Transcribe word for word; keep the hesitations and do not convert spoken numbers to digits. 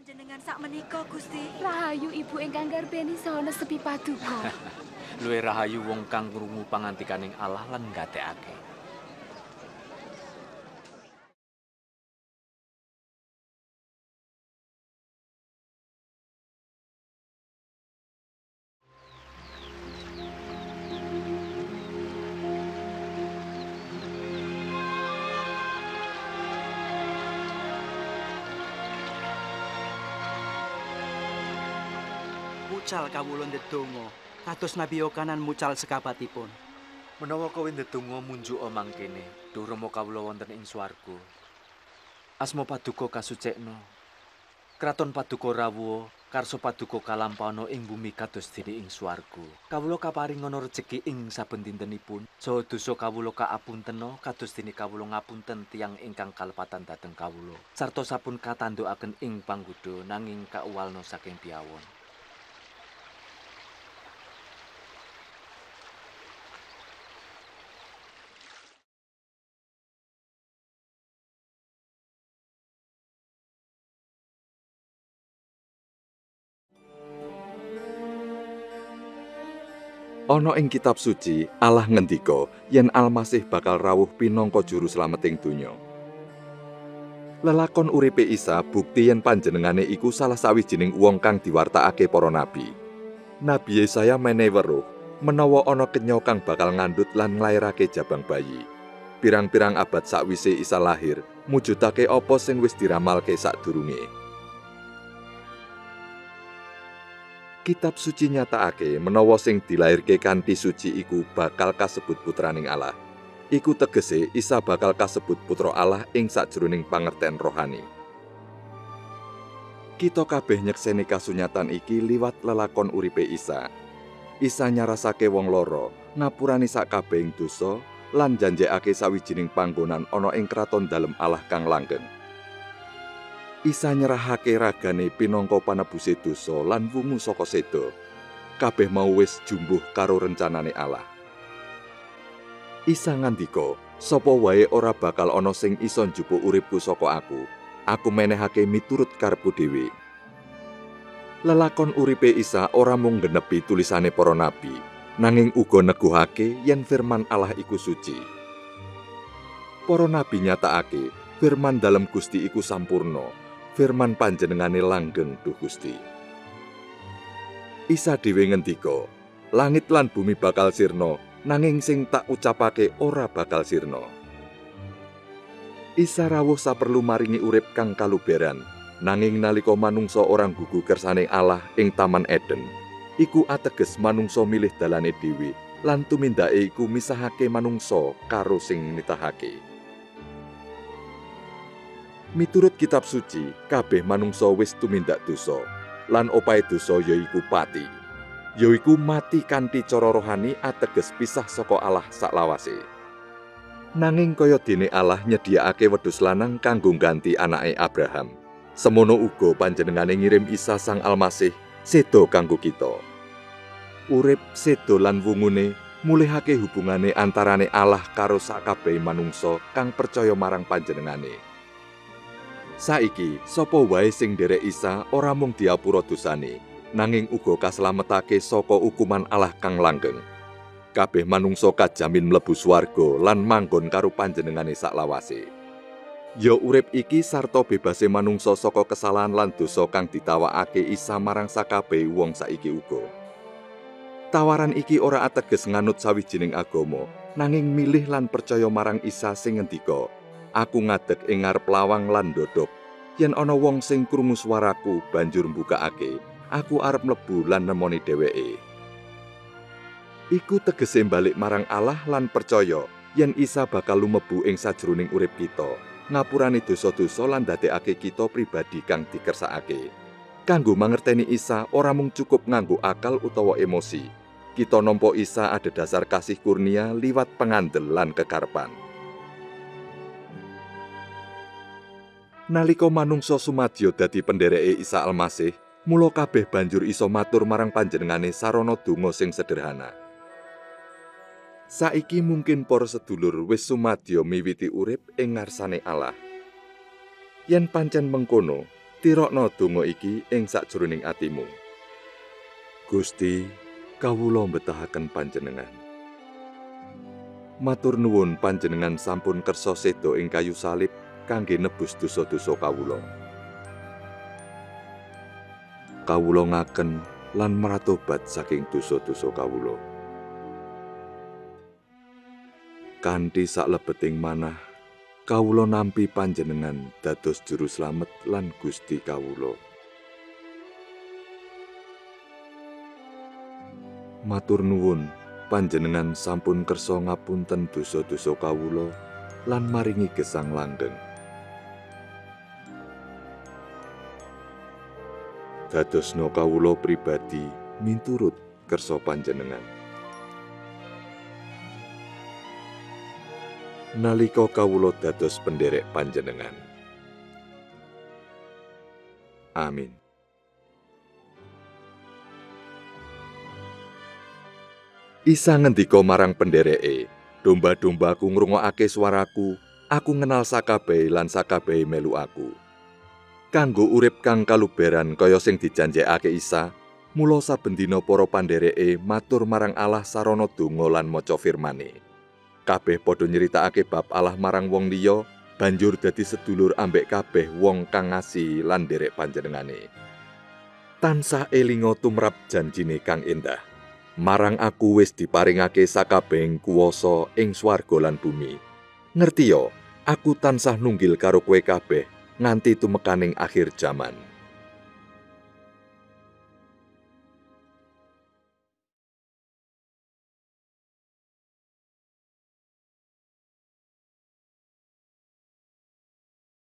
Panjenengan sak menika, Gusti. Rahayu ibu ingkang garbeni saha nesepi paduka. Luwih rahayu wong kang krungu pangantikaning Allah lan nggatekake. Mucal kawula ndedonga, kados Nabi Yohanan mucal sekabatipun. Menawa kowe ndedonga munjuka mangkene, Duh Rama kawula wonten ing swarga. Asma paduka kasucikna. Kraton paduka rawuha, karsa paduka kalampauna ing bumi kados dene ing swarga. Kawula kaparingana rejeki ing saben dintenipun, saha dosa kawula kaapuntena kados dene kawula ngapunten tiyang ingkang kalepatan dhateng kawula. Sarta sampun katandukaken ing panggoda nanging kauwalna saking piyawon. Ana ing kitab suci, Allah ngendika yen Almasih bakal rawuh pinangka juru slameting donya. Lelakon uripe Isa bukti yen panjenengane iku salah sawijining wong kang diwartakake para nabi. Nabi Yesaya menehi weruh menawa ana kenya kang bakal ngandhut lan nglairake jabang bayi. Pirang-pirang abad sakwise Isa lahir, mujudake apa sing wis diramalke sadurunge. Kitab suci nyatakake menawa sing dilairke kanthi suci iku bakal kasebut putraning Allah. Iku tegese Isa bakal kasebut putra Allah ing sajroning pangerten rohani. Kita kabeh nyekseni kasunyatan iki liwat lelakon uripe Isa. Isa nyarasake wong lara, ngapurani sakabehing dosa lan janjekake sawijining panggonan ana ing kraton dalem Allah kang langgeng. Isa nyerahake ragane pinangka panebuse dosa lan wungu saka seda. Kabeh mau wis jumbuh karo rencanane Allah. Isa ngandika, sapa wae ora bakal ana sing isa njupuk uripku saka aku. Aku menehake miturut karepku dhewe. Lelakon uripe Isa ora mung nggenepi tulisane para nabi, nanging uga neguhake yen firman Allah iku suci. Para nabi nyatakake firman dalem Gusti iku sampurna. Firman panjenengane langgeng Duh Gusti. Isa dhewe ngendika, langit lan bumi bakal sirna, nanging sing tak ucapake ora bakal sirna. Isa rawuh saperlu maringi urip kang kaluberan, nanging nalika manungsa orang gugu kersane Allah ing Taman Eden, iku ateges manungsa milih dalane dhewe lan tumindake iku misahake manungsa karo sing nitahake. Miturut kitab suci, kabeh manungsa wis tumindak dosa, lan opahe dosa yaiku pati. Yaiku mati kanthi cara rohani ateges pisah saka Allah saklawase. Nanging kaya dene Allah nyediakake wedhus lanang kanggo ngganti anake Abraham, semono uga panjenengane ngirim Isa Sang Almasih seda kanggo kita. Urip, seda lan wungune mulihake hubungane antarane Allah karo sakabeh manungsa kang percaya marang panjenengane. Saiki, sapa wae sing nderek Isa ora mung diapura dosane, nanging uga kaslametake saka hukuman Allah kang langgeng. Kabeh manungsa kajamin mlebu swarga lan manggon karo panjenengane saklawase. Ya urip iki sarta bebase manungsa saka kesalahan lan dosa kang ditawakake Isa marang sakabeh wong saiki uga. Tawaran iki ora ateges nganut sawijining agama, nanging milih lan percaya marang Isa sing ngendika, aku ngadeg ing ngarep lawang lan ndodhok. Yen ana wong sing krungu swaraku banjur mbukakake, aku arep mlebu lan nemoni dheweke. Iku tegese balik marang Allah lan percaya yen Isa bakal lumebu ing sajroning urip kita, ngapurani dosa-dosa lan ndadekake kita pribadi kang dikersakake. Kanggo mangerteni Isa ora mung cukup nganggo akal utawa emosi. Kita nampa Isa ada dasar kasih kurnia liwat pengandel lan kekarepan. Nalika manungsa sumadya dadi pendereke Isa Almasih, mula kabeh banjur iso matur marang panjenengane sarana donga sing sederhana. Saiki mungkin para sedulur wis sumadya miwiti urip ing ngarsane Allah. Yen pancen mengkono, Tirokno donga iki ing sakjroning atimu. Gusti, kawula mbetahaken panjenengan. Matur nuwun panjenengan sampun kersa seda ing kayu salib kangge nebus dosa-dosa kawula. Kawula ngaken lan maratobat saking dosa-dosa kawula. Kanthi saklebeting manah, kawula nampi panjenengan dados juru slamet lan Gusti kawula. Matur nuwun panjenengan sampun kersa ngapunten dosa-dosa kawula lan maringi gesang langgeng. Dadosna kawula pribadi miturut kersa panjenengan. Nalika kawula dados penderek panjenengan. Amin. Isa ngendika marang pendereke, domba-dombaku ngrungokake swaraku, aku ngenal sakabehe lan sakabehe melu aku. Kanggo urip kang kaluberan kaya sing dijanjekake Isa, mula saben dina para pandereke matur marang Allah sarana donga lan maca firman-E. Kabeh padha nyritakake bab Allah marang wong liya, banjur dadi sedulur ambek kabeh wong kang ngasihi lan nderek panjenengane. Tansah elinga tumrap janjine kang endah. Marang aku wis diparingake sakabehing kuwasa ing swarga lan bumi. Ngertiya, aku tansah nunggil karo kowe kabeh nganti tumekaning akhir jaman.